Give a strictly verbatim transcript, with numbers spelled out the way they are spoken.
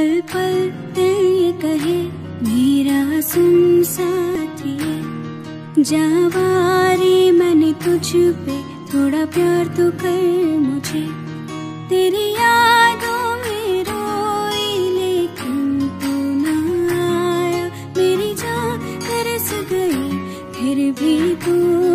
पल पल दिल ये कहे मेरा सुन साथिए, जावारी मैंने तुझ पे थोड़ा प्यार तो कर मुझे। तेरी यादों में रोई लेकिन तू ना आया, मेरी जान तरस गई फिर भी तू